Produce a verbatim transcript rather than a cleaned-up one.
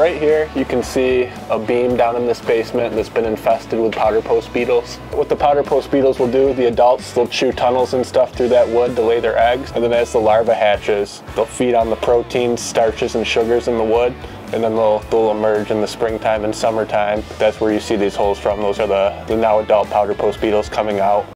right here you can see a beam down in this basement that's been infested with powder post beetles. What the powder post beetles will do, the adults, they'll chew tunnels and stuff through that wood to lay their eggs, and then as the larva hatches, they'll feed on the proteins, starches, and sugars in the wood, and then they'll, they'll emerge in the springtime and summertime. That's where you see these holes from. Those are the, the now adult powder post beetles coming out.